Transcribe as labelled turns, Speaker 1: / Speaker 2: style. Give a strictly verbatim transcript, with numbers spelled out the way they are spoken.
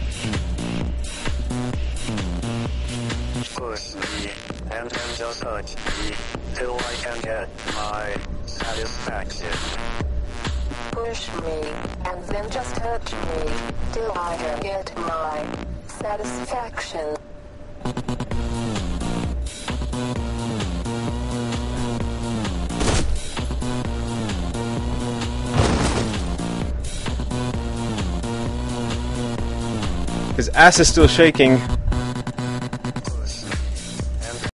Speaker 1: Push me, and then just touch me, till I can get my satisfaction.
Speaker 2: Push me, and then just touch me, till I can get my satisfaction.
Speaker 3: His ass is still shaking.